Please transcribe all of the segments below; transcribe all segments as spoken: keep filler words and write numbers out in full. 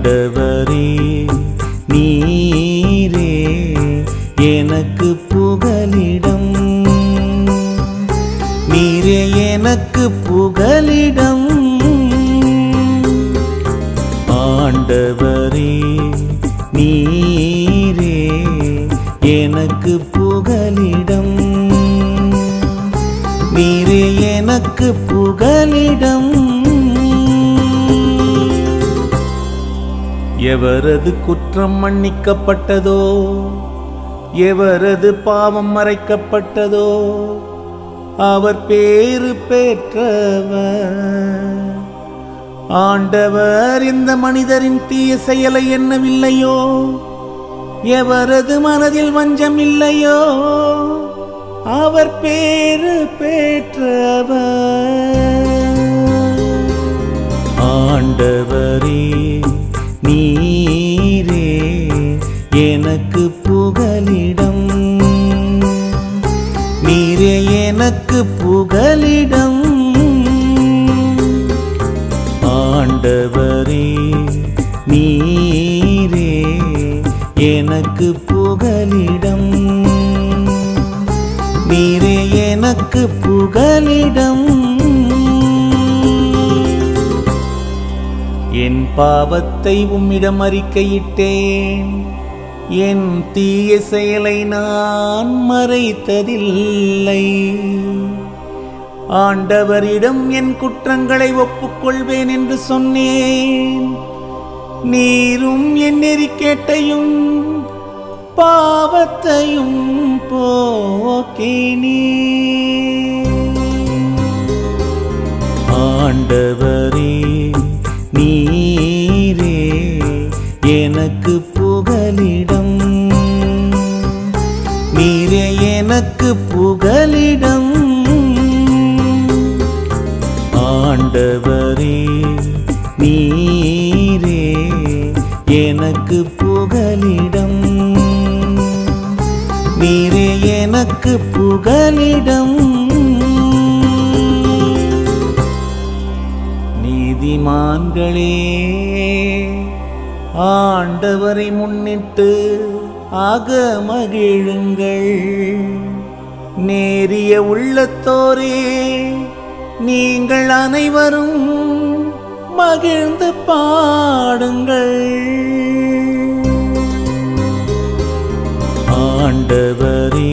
ஆண்டவரே நீரே எனக்கு புகலிடம், நீரே எனக்கு புகலிடம். ஆண்டவரே நீரே எனக்கு புகலிடம், நீரே எனக்கு புகலிடம். எவரது குற்றம் மன்னிக்கப்பட்டதோ, எவரது பாவம் மறைக்கப்பட்டதோ அவர் பேறு பெற்றவர். ஆண்டவர் இந்த மனிதரின் தீய செயலை எண்ணவில்லையோ, எவரது மனதில் வஞ்சம் இல்லையோ அவர் பேறு பெற்றவர். ஆண்டவரே நீரே எனக்கு புகலிடம், நீரே எனக்கு புகலிடம். ஆண்டவரே நீரே எனக்கு புகலிடம், நீரே எனக்கு புகலிடம். என் பாவத்தை உம்மிடம் அறிக்கையிட்டேன், என் தீய செயலை நான் மறைத்ததில்லை. ஆண்டவரிடம் என் குற்றங்களை ஒப்புக்கொள்வேன் என்று சொன்னேன். நீரும் என் நெறிக்கேட்டையும் பாவத்தையும் போக்கினீர். ஆண்டவரே நீரே எனக்கு புகலிடம், நீரே எனக்கு புகலிடம். ஆண்டவரே நீரே எனக்கு புகலிடம், நீரே எனக்கு புகலிடம். நீதிமான்களே ஆண்டவரை முன்னிட்டு அகமகிழுங்கள். நேரிய உள்ளத்தோரே நீங்கள் அனைவரும் மகிழ்ந்து பாடுங்கள். ஆண்டவரே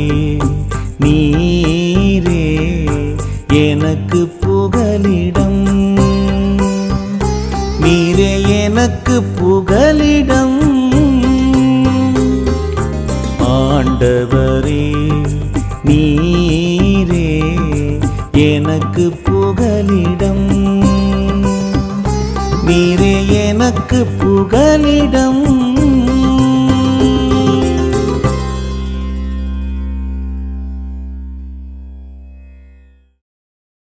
நீரே எனக்கு புகலிடம், நீரே எனக்கு புகலிடம். ஆண்டவரே நீரே எனக்கு புகலிடம், நீரே எனக்கு புகலிடம்.